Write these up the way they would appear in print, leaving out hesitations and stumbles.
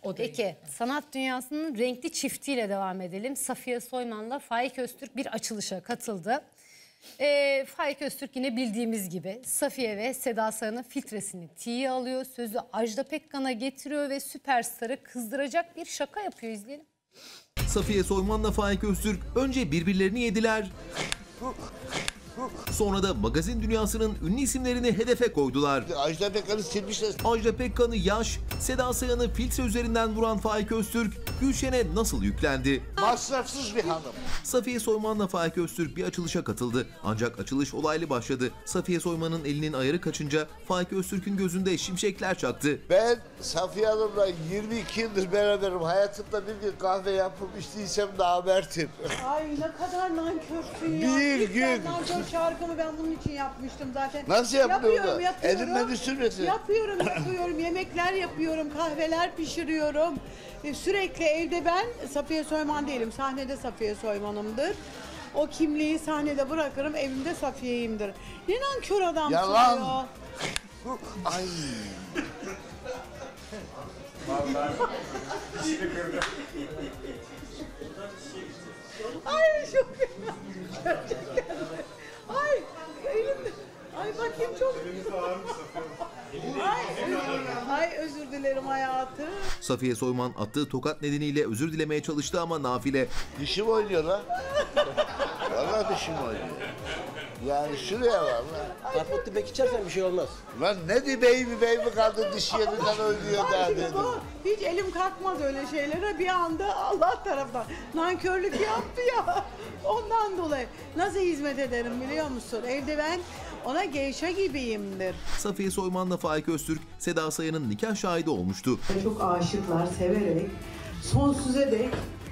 Peki sanat dünyasının renkli çiftiyle devam edelim. Safiye Soyman'la Faik Öztürk bir açılışa katıldı. Faik Öztürk yine bildiğimiz gibi Safiye ve Seda Sayan'ın filtresini tiye alıyor. Sözü Ajda Pekkan'a getiriyor ve süperstarı kızdıracak bir şaka yapıyor, izleyelim. Safiye Soyman'la Faik Öztürk önce birbirlerini yediler. Sonra da magazin dünyasının ünlü isimlerini hedefe koydular. Ajda Pekkan'ı silmişler. Ajda Pekkan'ı yaş, Seda Sayan'ı filtre üzerinden vuran Faik Öztürk, Gülşen'e nasıl yüklendi? Masrafsız bir hanım. Safiye Soyman'la Faik Öztürk bir açılışa katıldı. Ancak açılış olaylı başladı. Safiye Soyman'ın elinin ayarı kaçınca Faik Öztürk'ün gözünde şimşekler çaktı. Ben Safiye Hanım'la 22 yıldır beraberim. Hayatımda bir gün kahve yapıp içtiysem namertim. Ay ne kadar nankörsün ya. Bir gün. Nankör şarkımı ben bunun için yapmıştım zaten. Nasıl yapıyorsun? Yapıyorum. Elimden sürmesin. Yapıyorum. Yemekler yapıyorum. Kahveler pişiriyorum. Sürekli evde ben Safiye Soyman değilim. Sahnede Safiye Soyman'ımdır. O kimliği sahnede bırakırım. Evimde Safiye'yimdir. Ne nankör adamsın Yalan. ya. Ay. Ay çok gerçekten. Ay elimde. Ay bakayım çok. Ay özür dilerim hayatım. Safiye Soyman attığı tokat nedeniyle özür dilemeye çalıştı ama nafile. Dişim oynuyor lan. Vallahi dişim oynuyor. Yani şuraya var lan. Karpuz dibek içersen bir şey olmaz. Lan ne dibey mi kaldı diş yerinden oynuyor da Ay, dedim. hiç elim kalkmaz öyle şeylere, bir anda Allah taraftan nankörlük yaptı ya, ondan dolayı nasıl hizmet ederim biliyor musun? Evde ben ona geyşa gibiyimdir. Safiye Soyman'la Faik Öztürk, Seda Sayan'ın nikah şahidi olmuştu. Çok aşıklar, severek sonsuza dek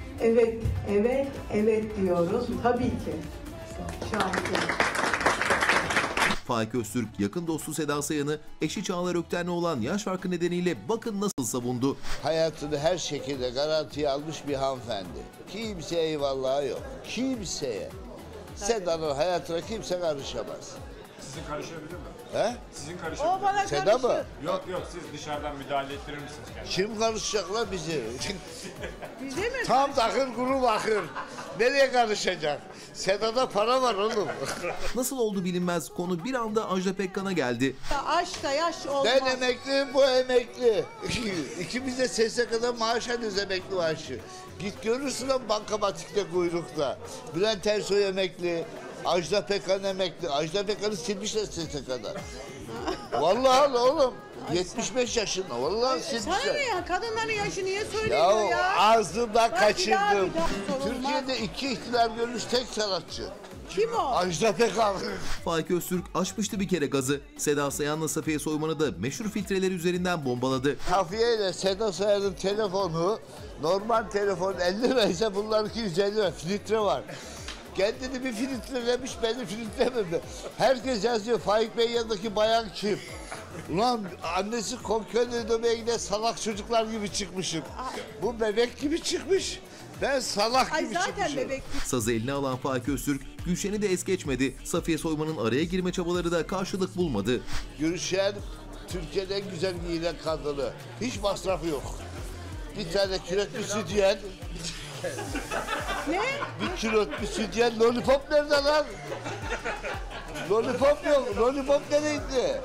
evet diyoruz tabii ki. Şahit. Faik Öztürk yakın dostu Seda Sayan'ı eşi Çağlar Ökten'le olan yaş farkı nedeniyle bakın nasıl savundu. Hayatını her şekilde garantiye almış bir hanımefendi. Kimseye eyvallahı yok. Kimseye. Seda'nın hayatına kimse karışamaz. Sizin karışabilir mi? He? Sizin O karışabilir mi? bana Seda karışır. mı? Yok siz dışarıdan müdahale ettirir misiniz kendinizi? Kim karışacak lan bizi? Bize mi? Tam takır kuru bakır. Nereye karışacak? Seda'da para var oğlum. Nasıl oldu bilinmez, konu bir anda Ajda Pekkan'a geldi. Aşk da yaş olmaz. Ben emekliyim, bu emekli. İkimiz de SSK'da maaş alıyoruz, emekli maaşı. Git görürsün lan bankamatikte kuyrukta. Bülent Ersoy emekli. Ajda Pekkan emekli. Ajda Pekkan'ı silmişler SSK'da. Vallahi oğlum. 75 yaşında. Vallahi Sana silmişler. ne ya? Kadınların yaşı niye söyleniyor Ya ya? ağzımdan Bak, kaçırdım. bir daha sorulmaz. Türkiye'de 2 ihtilal görmüş tek sanatçı. Kim o? Ajda Pekkan. Faik Öztürk açmıştı bir kere gazı. Seda Sayan'la Safiye Soyman'ı da meşhur filtreleri üzerinden bombaladı. Safiye ile Seda Sayan'ın telefonu normal telefon 50 liraysa bunlarınki 150 lira. Filtre var. Kendini bir filtrelemiş, beni filtrelemedi. Herkes yazıyor, Faik Bey yanındaki bayan kim? Ulan annesi konkörle dövmeye giden salak çocuklar gibi çıkmışım. Bu bebek gibi çıkmış. Ben salak Ay gibi zaten çıkmışım. bebek. Sazı eline alan Faik Öztürk, Gülşen'i de es geçmedi. Safiye Soyman'ın araya girme çabaları da karşılık bulmadı. Gülşen Türkiye'nin en güzel giyinen kadını. Hiç masrafı yok. Bir tane kürekli sütyen. Ne? Bir kilot sütyen. Lollipop nerede lan? Lollipop yok. Lollipop nereydi?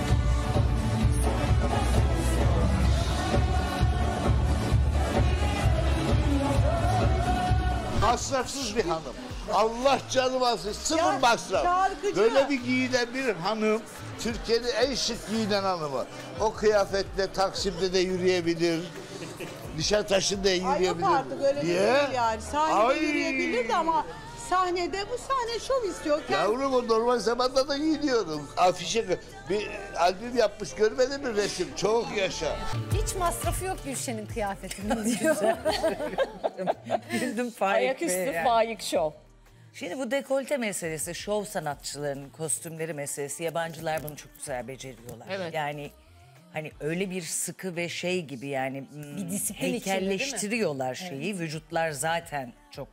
Masrafsız bir hanım. Allah canım alsın. Sıfır Ya, masraf. şarkıcı. Böyle bir giyinen bir hanım, Türkiye'nin en şık giyinen hanımı. O kıyafetle Taksim'de de yürüyebilir. Nişantaşı'nda da Ay yok yürüyebilir. artık öyle Niye? değil yani. Sahnede Ay! yürüyebilirdi ama sahnede bu sahne şov istiyor. Yavrum o normal zamanda da giyiniyordum. Afişe bir albüm yapmış, görmedin mi resim? Çok yaşa. Hiç masrafı yok Gülşen'in kıyafetinin diyor. Güldüm Faik Ayaküstü Bey'e. Faik Şov. Şimdi bu dekolte meselesi, şov sanatçılarının kostümleri meselesi, yabancılar bunu çok güzel beceriyorlar. Evet. Yani hani öyle bir sıkı ve şey gibi yani Bir disiplin içinde, heykelleştiriyorlar şeyi. Vücutlar zaten çok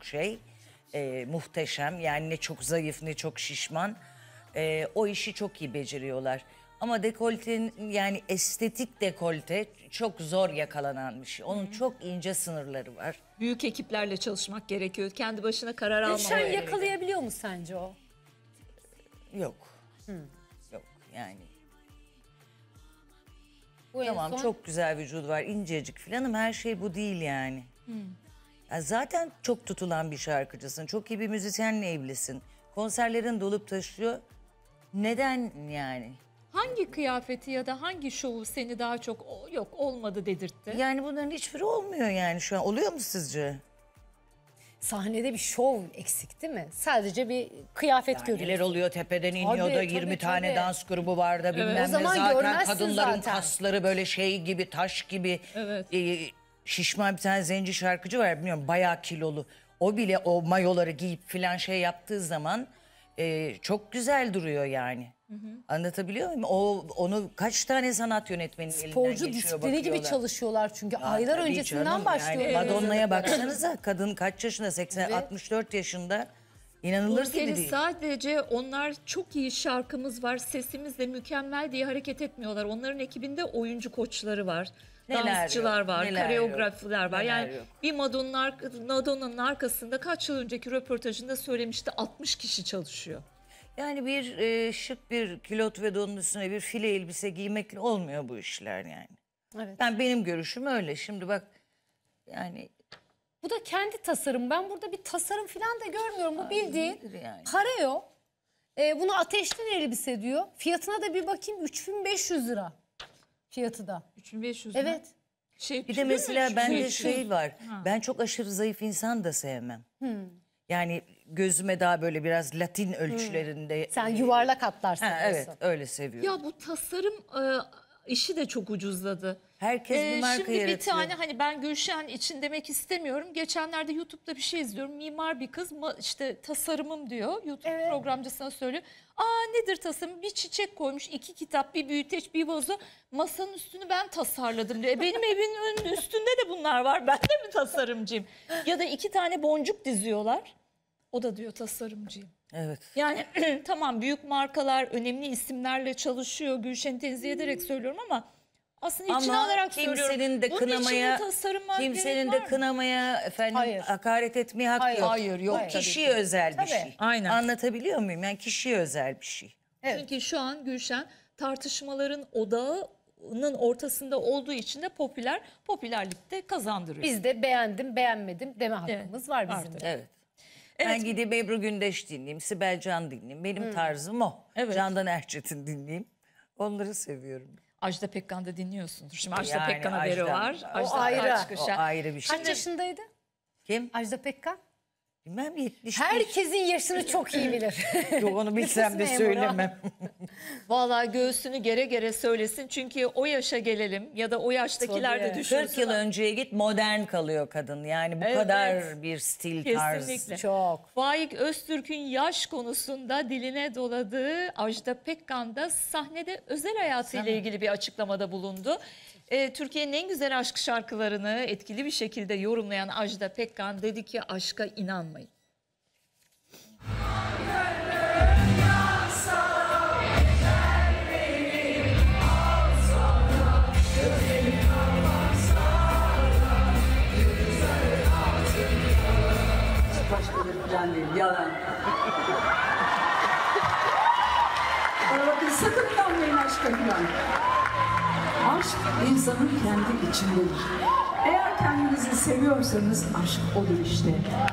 muhteşem. Yani ne çok zayıf ne çok şişman. O işi çok iyi beceriyorlar. Ama dekoltenin yani estetik dekolte çok zor yakalanan bir şey. Onun çok ince sınırları var. Büyük ekiplerle çalışmak gerekiyor. Kendi başına karar almamak Gülşen gerekiyor. yakalayabiliyor mu sence o? Yok. Yok yani. Bu en Tamam son- çok güzel vücudu var, incecik falan ama her şey bu değil yani. Ya zaten çok tutulan bir şarkıcısın. Çok iyi bir müzisyenle evlisin. Konserlerin dolup taşıyor. Neden yani? Hangi kıyafeti ya da hangi şovu seni daha çok yok olmadı dedirtti? Yani bunların hiçbiri olmuyor yani şu an. Oluyor mu sizce? Sahnede bir şov eksik değil mi? Sadece bir kıyafet görüyoruz. Neler oluyor tepeden iniyor da Tabii, 20 tabii, tane tabii. dans grubu var da bilmem O ne. zaman Zaten görmezsin kadınların zaten. kasları böyle şey gibi, taş gibi. Evet. Şişman bir tane zenci şarkıcı var bilmiyorum, bayağı kilolu. O bile o mayoları giyip filan şey yaptığı zaman çok güzel duruyor yani. Anlatabiliyor muyum? Onu kaç tane sanat yönetmeninin elinden Sporcu geçiyor, disiplini gibi bakıyorlar. çalışıyorlar çünkü aylar Tabii öncesinden canım, başlıyor. Yani Madonna'ya baksanıza, kadın kaç yaşında? 80, Evet. 64 yaşında. İnanılır gibi Seni değil. sadece onlar çok iyi şarkımız var, sesimiz de mükemmel diye hareket etmiyorlar. Onların ekibinde oyuncu koçları var. Neler Dansçılar yok, var, neler koreografiler yok, var. neler Yani yok. bir Madonna'nın arkasında kaç yıl önceki röportajında söylemişti 60 kişi çalışıyor. Yani bir şık bir kilot ve donun üstüne bir file elbise giymekle olmuyor bu işler yani. Evet. Benim görüşüm öyle. Şimdi bak yani Bu da kendi tasarım. Ben burada bir tasarım falan da görmüyorum. Bu bildiğin nedir yani? pareo. Bunu ateşten elbise diyor. Fiyatına da bir bakayım 3500 lira. Fiyatı da. 3500 mü? Evet. Şey, Bir de mesela bende tüylü. şey var. Ben çok aşırı zayıf insan da sevmem. Yani gözüme daha böyle biraz Latin ölçülerinde. Sen yuvarlak hatlar Ha, seviyorsun. evet öyle seviyorum. Ya bu tasarım işi de çok ucuzladı. Herkes bir marka Şimdi yaratıyor. bir tane hani ben Gülşen için demek istemiyorum. Geçenlerde YouTube'da bir şey izliyorum. Mimar bir kız işte tasarımım diyor. YouTube programcısına söylüyor. Nedir tasarım? Bir çiçek koymuş, 2 kitap, bir büyüteç, bir vazo. Masanın üstünü ben tasarladım diyor. Benim evimin üstünde de bunlar var. Ben de mi tasarımcıyım? Ya da 2 tane boncuk diziyorlar. O da diyor tasarımcıyım. Evet. Yani tamam büyük markalar önemli isimlerle çalışıyor. Gülşen'i tenzih ederek söylüyorum ama aslında içine Ama alarak söylüyorum. kimsenin de Bunun kınamaya, içinde tasarıma kimsenin gerek de var mı? kınamaya efendim Hayır. hakaret etmeye hakkı Hayır. yok. Hayır, yok Bu tabii kişiye ki. özel bir Tabii. şey. Aynen. Anlatabiliyor muyum? Yani kişiye özel bir şey. Evet. Çünkü şu an Gülşen tartışmaların odağının ortasında olduğu için de popülerlikte kazandırıyor. Biz de beğendim, beğenmedim deme hakkımız var bizim Artık. de. Evet. Ben gideyim Ebru Gündeş dinleyeyim, Sibel Can dinleyeyim. Benim tarzım o. Evet. Candan Erçetin dinleyeyim. Onları seviyorum. Ajda Pekkan'da dinliyorsundur. Şimdi Ajda Yani Pekkan haberi Ajda. var. O Ajda ayrı. Pekkan. O ayrı bir şey. Kaç yaşındaydı Kim? Ajda Pekkan? Bilmem 70. Herkesin yaşını çok iyi bilir. Yok onu bilsem de Nüfus memuru. söylemem. Vallahi göğsünü gere gere söylesin. Çünkü o yaşa gelelim ya da o yaştakiler de Tabii. düşünsün. 40 yıl önceye git modern kalıyor kadın. Yani bu Evet. kadar bir stil tarz. Kesinlikle. Çok. Faik Öztürk'ün yaş konusunda diline doladığı Ajda Pekkan da sahnede özel hayatıyla ilgili bir açıklamada bulundu. Türkiye'nin en güzel aşk şarkılarını etkili bir şekilde yorumlayan Ajda Pekkan dedi ki aşka inanmayın. Başkaları falan değil, yalan. Bana bakın sakın inanmayın aşka falan. Aşk insanın kendi içindedir. Eğer kendinizi seviyorsanız aşk odur işte.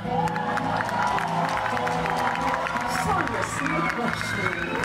Sonrasını başlıyor.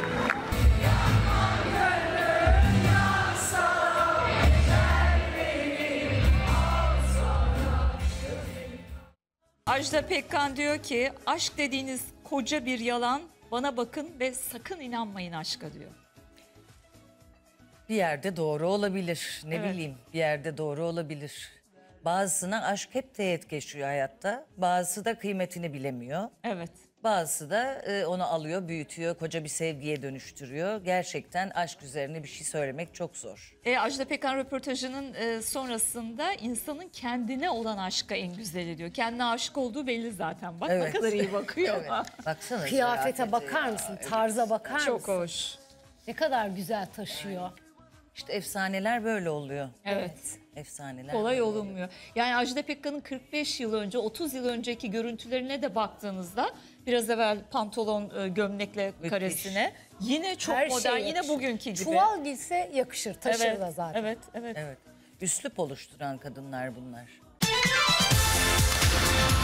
Ajda Pekkan diyor ki aşk dediğiniz koca bir yalan, bana bakın ve sakın inanmayın aşka diyor. Bir yerde doğru olabilir. Ne Evet. bileyim bir yerde doğru olabilir. Bazısına aşk hep teğet geçiyor hayatta. Bazısı da kıymetini bilemiyor. Evet. Bazısı da onu alıyor, büyütüyor, koca bir sevgiye dönüştürüyor. Gerçekten aşk üzerine bir şey söylemek çok zor. Ajda Pekkan röportajının sonrasında insanın kendine olan aşka en güzeli diyor. Kendine aşık olduğu belli zaten. Bak ne Evet. kadar iyi bakıyor. Baksana. Kıyafete zarafete bakar ya. mısın? Tarza bakar Çok mısın? hoş. Ne kadar güzel taşıyor. İşte efsaneler böyle oluyor. Evet. Efsaneler. Kolay böyle olunmuyor. Yani Ajda Pekkan'ın 45 yıl önce, 30 yıl önceki görüntülerine de baktığınızda biraz evvel pantolon gömlekle karesine yine çok Her modern, şey yine yakışır. bugünkü gibi. Çuval giyse yakışır, taşır evet, da zaten. evet, evet. Evet. Üslup oluşturan kadınlar bunlar.